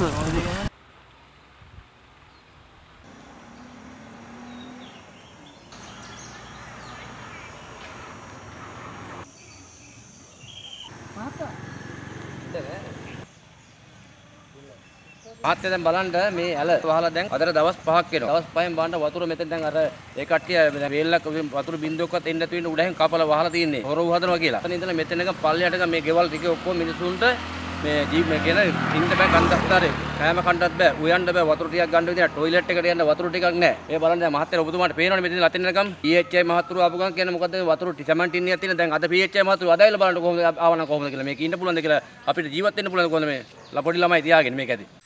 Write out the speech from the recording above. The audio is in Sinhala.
මහත්තයා දැන් බලන්න මේ ඇල වහලා දැන් අදට දවස් 5ක් වෙනවා. දවස් 5න් බලන්න වතුර මෙතෙන් දැන් අර ඒ කට්ටිය දැන් වේල්ලක් වතුර බින්දුවක්වත් එන්න නැති වෙන උඩහින් කපලා වහලා තින්නේ. හොරව හදනවා කියලා. එතන ඉඳලා මෙතන එක පල්ලයට මේ ගෙවල් ටික ඔක්කොම මිනිසුන්ට මේ ජීප් මේ කියන ඉන්න බෑ කන්දස්තරේ. කෑම කන්නත් බෑ. උයන්න බෑ. වතුර ටිකක් ගන්න විදිහ ටොයිලට් එකට යන්න වතුර ටිකක් නැහැ. මේ බලන්න දැන් මහත්තයා ඔබතුමාට පේනවනේ මෙතන ලතින් එනකම් PHI මහතුරු ආපු ගමන් කියන්නේ මොකද්ද වතුර සමන්ට් ඉන්නේ තියෙන දැන් අද PHI මහතුරු අදයිල බලන්න කොහොමද ආවනම් කොහොමද කියලා මේක ඉන්න පුළුවන්ද කියලා අපිට ජීවත් වෙන්න පුළුවන්ද කොහොමද මේ පොඩි ළමයි තියාගෙන මේක ඇති